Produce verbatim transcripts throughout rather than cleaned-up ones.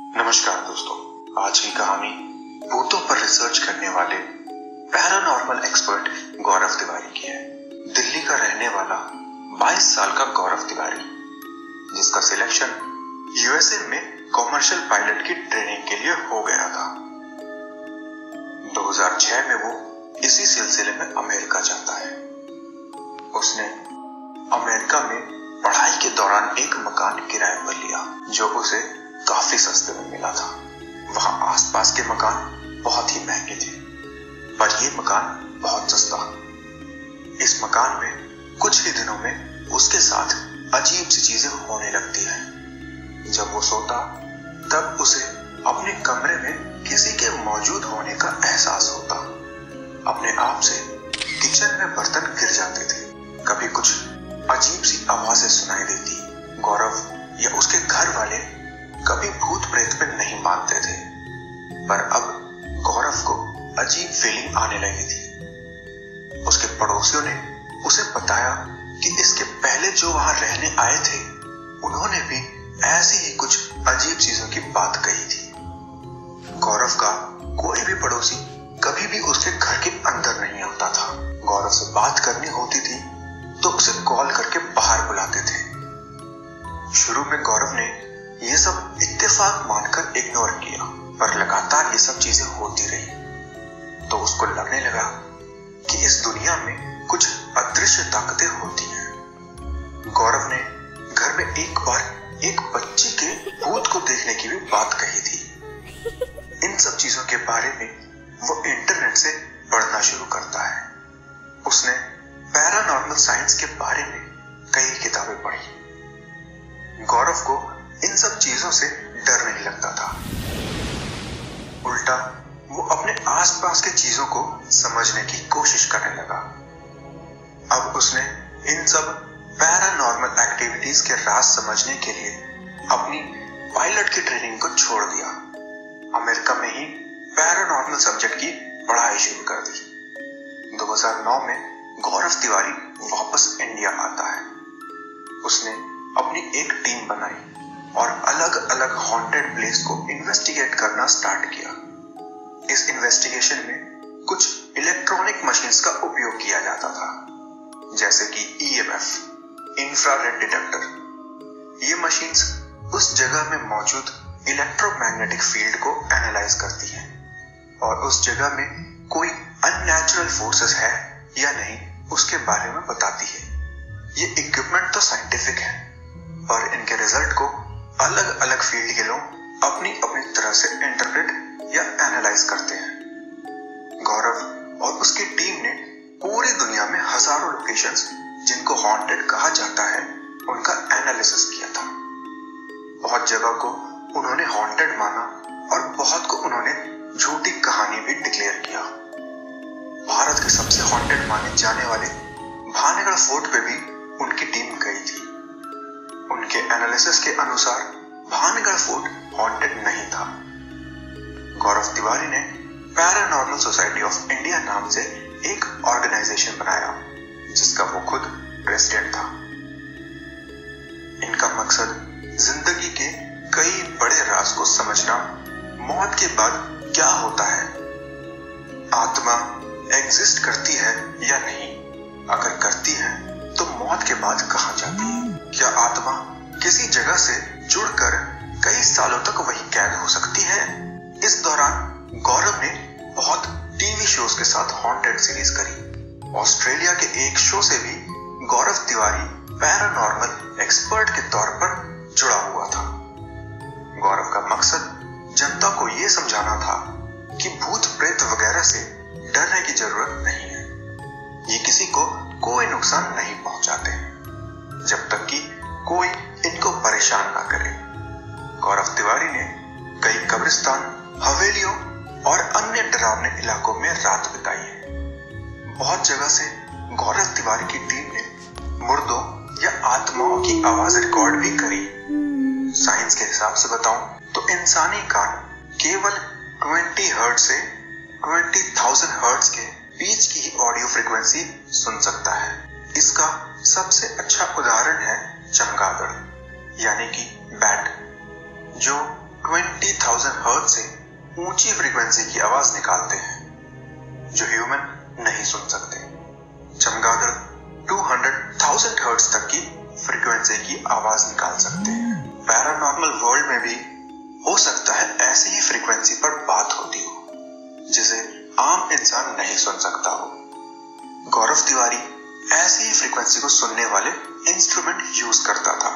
नमस्कार दोस्तों, आज की कहानी भूतों पर रिसर्च करने वाले पैरानॉर्मल एक्सपर्ट गौरव तिवारी की है। दिल्ली का रहने वाला बाईस साल का गौरव तिवारी, जिसका सिलेक्शन यूएसए में कॉमर्शियल पायलट की ट्रेनिंग के लिए हो गया था। दो हज़ार छह में वो इसी सिलसिले में अमेरिका जाता है। उसने अमेरिका में पढ़ाई के दौरान एक मकान किराए पर लिया, जो उसे काफी सस्ते में मिला था। वहां आसपास के मकान बहुत ही महंगे थे, पर यह मकान बहुत सस्ता। इस मकान में कुछ ही दिनों में उसके साथ अजीब सी चीजें होने लगती हैं। जब वो सोता, तब उसे अपने कमरे में किसी के मौजूद होने का एहसास होता। अपने आप से किचन में बर्तन गिर जाते थे। कभी कुछ अजीब सी आवाजें सुनाई देती। गौरव या उसके घर वाले कभी भूत प्रेत पे नहीं मानते थे, पर अब गौरव को अजीब फीलिंग आने लगी थी। उसके पड़ोसियों ने उसे बताया कि इसके पहले जो वहां रहने आए थे, उन्होंने भी ऐसी ही कुछ अजीब चीजों की बात कही थी। गौरव का कोई भी पड़ोसी कभी भी उसके घर के अंदर नहीं आता था। गौरव से बात करनी होती थी तो उसे कॉल करके बाहर बुलाते थे। शुरू में गौरव ने ये सब इत्तेफाक मानकर इग्नोर किया, पर लगातार ये सब चीजें होती रही तो उसको लगने लगा कि इस दुनिया में कुछ अदृश्य ताकतें होती हैं। गौरव ने घर में एक बार एक बच्ची के भूत को देखने की भी बात कही थी। इन सब चीजों के बारे में वो इंटरनेट से पढ़ना शुरू करता है। उसने पैरानॉर्मल साइंस के बारे में कई किताबें पढ़ी। गौरव को इन सब चीजों से डर नहीं लगता था। उल्टा वो अपने आसपास के चीजों को समझने की कोशिश करने लगा। अब उसने इन सब पैरानॉर्मल एक्टिविटीज के राज समझने के लिए अपनी पायलट की ट्रेनिंग को छोड़ दिया। अमेरिका में ही पैरानॉर्मल सब्जेक्ट की पढ़ाई शुरू कर दी। दो हज़ार नौ में गौरव तिवारी वापस इंडिया आता है। उसने अपनी एक टीम बनाई और अलग अलग हॉन्टेड प्लेस को इन्वेस्टिगेट करना स्टार्ट किया। इस इन्वेस्टिगेशन में कुछ इलेक्ट्रॉनिक मशीन्स का उपयोग किया जाता था, जैसे कि ईएमएफ, इंफ्रारेड डिटेक्टर। ये मशीन्स उस जगह में मौजूद इलेक्ट्रोमैग्नेटिक फील्ड को एनालाइज करती हैं और उस जगह में कोई अननेचुरल फोर्सेस है या नहीं उसके बारे में बताती है। ये इक्विपमेंट तो साइंटिफिक है, पर इनके रिजल्ट को अलग अलग फील्ड के लोग अपनी अपनी तरह से इंटरप्रेट या एनालाइज करते हैं। गौरव और उसकी टीम ने पूरी दुनिया में हजारों लोकेशंस जिनको हॉन्टेड कहा जाता है, उनका एनालिसिस किया था। बहुत जगह को उन्होंने हॉन्टेड माना और बहुत को उन्होंने झूठी कहानी भी डिक्लेयर किया। भारत के सबसे हॉन्टेड माने जाने वाले भानगढ़ फोर्ट पे भी उनकी टीम गई थी। उनके एनालिसिस के अनुसार भानगढ़ फोर्ट हॉन्टेड नहीं था। गौरव तिवारी ने पैरानॉर्मल सोसाइटी ऑफ इंडिया नाम से एक ऑर्गेनाइजेशन बनाया, जिसका वो खुद प्रेसिडेंट था। इनका मकसद जिंदगी के कई बड़े राज को समझना, मौत के बाद क्या होता है, आत्मा एग्जिस्ट करती है या नहीं, अगर करती है तो मौत के बाद कहां जाती है, क्या आत्मा किसी जगह से जुड़कर कई सालों तक वही कैद हो सकती है। इस दौरान गौरव ने बहुत टीवी शोज के साथ हॉन्टेड सीरीज करी। ऑस्ट्रेलिया के एक शो से भी गौरव तिवारी पैरानॉर्मल एक्सपर्ट के तौर पर जुड़ा हुआ था। गौरव का मकसद जनता को यह समझाना था कि भूत प्रेत वगैरह से डरने की जरूरत नहीं है। ये किसी को कोई नुकसान नहीं पहुंचाते हैं, जब तक कि कोई इनको परेशान ना करे। गौरव तिवारी ने कई कब्रिस्तान, हवेलियों और अन्य डरावने इलाकों में रात बिताई है। बहुत जगह से गौरव तिवारी की टीम ने मुर्दों या आत्माओं की आवाज रिकॉर्ड भी करी। साइंस के हिसाब से बताऊं तो इंसानी कान केवल बीस हर्ट्ज से बीस हज़ार हर्ट्ज के बीच की ही ऑडियो फ्रीक्वेंसी सुन सकता है। इसका सबसे अच्छा उदाहरण है चमगादड़, यानी कि बैट, जो बीस हज़ार हर्ट्ज से ऊंची फ्रीक्वेंसी की आवाज निकालते हैं जो ह्यूमन नहीं सुन सकते। चमगादड़ दो सौ हज़ार हर्ट्ज तक की फ्रीक्वेंसी की आवाज निकाल सकते हैं। पैरानॉर्मल वर्ल्ड में भी हो सकता है ऐसी ही फ्रीक्वेंसी पर बात होती हो जिसे आम इंसान नहीं सुन सकता हो। गौरव तिवारी ऐसी ही फ्रीक्वेंसी को सुनने वाले इंस्ट्रूमेंट यूज करता था।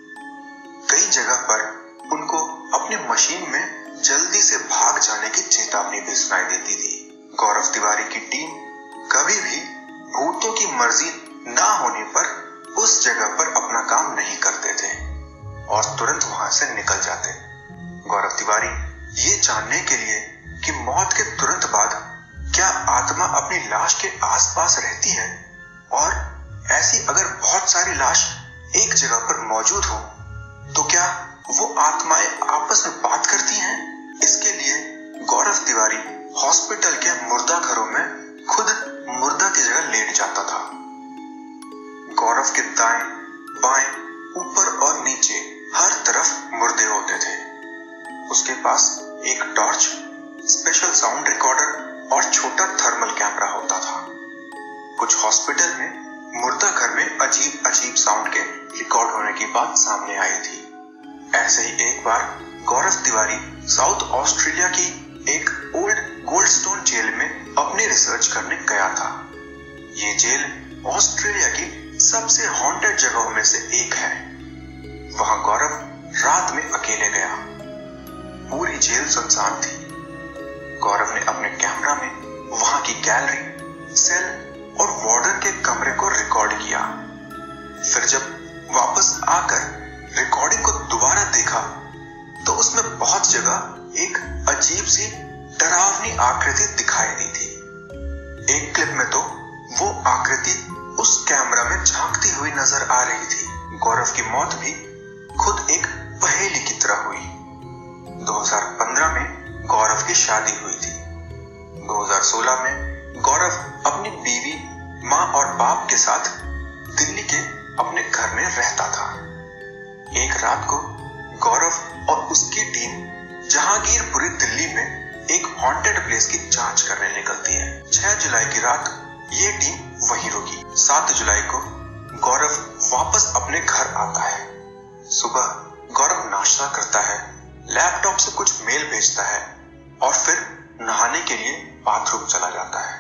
कई जगह पर उनको अपनी मशीन में जल्दी से भाग जाने की चेतावनी भी सुनाई देती थी। गौरव तिवारी की टीम कभी भी भूतों की मर्जी ना होने पर उस जगह पर अपना काम नहीं करते थे और तुरंत वहां से निकल जाते। गौरव तिवारी ये जानने के लिए कि मौत के तुरंत बाद क्या आत्मा अपनी लाश के आसपास रहती है और ऐसी अगर बहुत सारी लाश एक जगह पर मौजूद हो तो क्या वो आत्माएं आपस में बात करती हैं? इसके लिए गौरव तिवारी हॉस्पिटल के मुर्दा घरों में खुद मुर्दा की जगह लेट जाता था। गौरव के दाएं, बाएं, ऊपर और नीचे हर तरफ मुर्दे होते थे। उसके पास एक टॉर्च, स्पेशल साउंड रिकॉर्डर और छोटा थर्मल कैमरा होता था। कुछ हॉस्पिटल में मुर्दा घर में अजीब अजीब साउंड के रिकॉर्ड होने की बात सामने आई थी। ऐसे ही एक बार गौरव तिवारी साउथ ऑस्ट्रेलिया की एक ओल्ड गोल्डस्टोन जेल में अपनी रिसर्च करने गया था। ये जेल ऑस्ट्रेलिया की सबसे हॉन्टेड जगहों में से एक है। वहां गौरव रात में अकेले गया। पूरी जेल सुनसान थी। गौरव ने अपने कैमरा में वहां की गैलरी, सेल और वार्डन के कमरे को रिकॉर्ड किया। फिर जब वापस आकर रिकॉर्डिंग को दोबारा देखा तो उसमें बहुत जगह एक अजीब सी डरावनी आकृति दिखाई दी थी। एक क्लिप में तो वो आकृति उस कैमरा में झांकती हुई नजर आ रही थी। गौरव की मौत भी खुद एक पहेली की तरह हुई। दो हज़ार पंद्रह में गौरव की शादी हुई थी। दो हज़ार सोलह में गौरव अपनी बीवी, माँ और बाप के साथ दिल्ली के अपने घर में रहता था। एक रात को गौरव और उसकी टीम जहांगीरपुरी दिल्ली में एक हॉन्टेड प्लेस की जांच करने निकलती है। छह जुलाई की रात ये टीम वहीं रुकी। सात जुलाई को गौरव वापस अपने घर आता है। सुबह गौरव नाश्ता करता है, लैपटॉप से कुछ मेल भेजता है और फिर नहाने के लिए बाथरूम चला जाता है।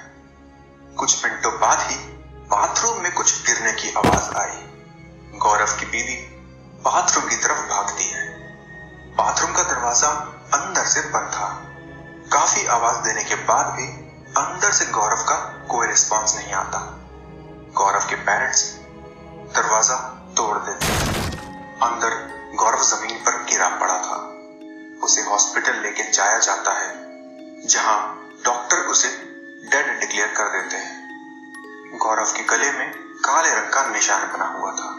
कुछ मिनटों बाद ही बाथरूम में कुछ गिरने की आवाज आई। गौरव की बीवी बाथरूम की तरफ भागती है। बाथरूम का दरवाजा अंदर से बंद था। काफी आवाज देने के बाद भी अंदर से गौरव का कोई रिस्पॉन्स नहीं आता। गौरव के पेरेंट्स दरवाजा तोड़ देते हैं। अंदर गौरव जमीन पर गिरा पड़ा था। उसे हॉस्पिटल लेके जाया जाता है जहां डॉक्टर उसे डेड डिक्लेयर कर देते हैं। गौरव के गले में काले रंग का निशान बना हुआ था।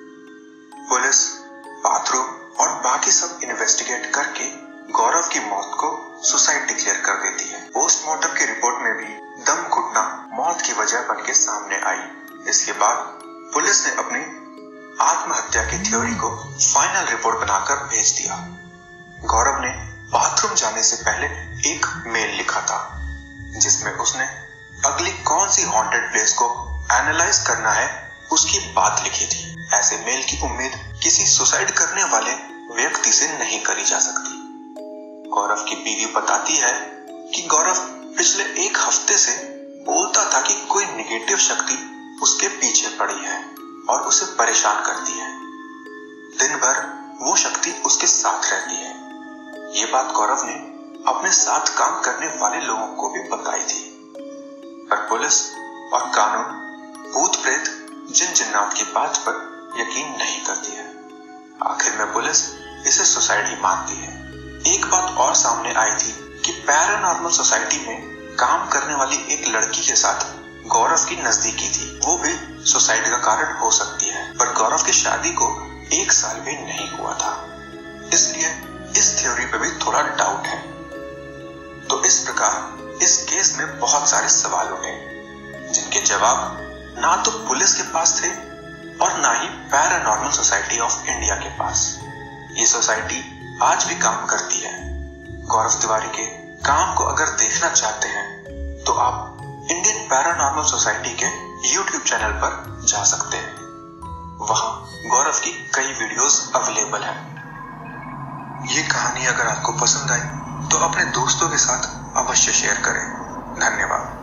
पुलिस बाथरूम और बाकी सब इन्वेस्टिगेट करके गौरव की मौत को सुसाइड डिक्लेयर कर देती है। पोस्टमार्टम की रिपोर्ट में भी दम घुटना मौत की वजह बन के सामने आई। इसके बाद पुलिस ने अपनी आत्महत्या की थ्योरी को फाइनल रिपोर्ट बनाकर भेज दिया। गौरव ने बाथरूम जाने से पहले एक मेल लिखा था जिसमें उसने अगली कौन सी हॉन्टेड प्लेस को एनालाइज करना है उसकी बात लिखी थी। ऐसे मेल की उम्मीद किसी सुसाइड करने वाले व्यक्ति से नहीं करी जा सकती। गौरव की बीवी बताती है कि गौरव पिछले एक हफ्ते से बोलता था कि कोई नेगेटिव शक्ति उसके पीछे पड़ी है और उसे परेशान करती है। दिन भर वो शक्ति उसके साथ रहती है। ये बात गौरव ने अपने साथ काम करने वाले लोगों को भी बताई थी, पर पुलिस और कानून भूत प्रेत जिन जिन्नात की बात पर यकीन नहीं करती है। आखिर में पुलिस इसे सुसाइड ही मानती है। एक बात और सामने आई थी कि पैरानॉर्मल सोसाइटी में काम करने वाली एक लड़की के साथ गौरव की नजदीकी थी। वो भी सुसाइड का कारण हो सकती है, पर गौरव की शादी को एक साल भी नहीं हुआ था, इसलिए इस थ्योरी पे भी थोड़ा डाउट है। तो इस प्रकार इस केस में बहुत सारे सवाल उठे जिनके जवाब ना तो पुलिस के पास थे और ना ही पैरानॉर्मल सोसाइटी ऑफ इंडिया के पास। ये सोसाइटी आज भी काम करती है। गौरव तिवारी के काम को अगर देखना चाहते हैं तो आप इंडियन पैरानॉर्मल सोसाइटी के यूट्यूब चैनल पर जा सकते हैं। वहां गौरव की कई वीडियोस अवेलेबल हैं। ये कहानी अगर आपको पसंद आई तो अपने दोस्तों के साथ अवश्य शेयर करें। धन्यवाद।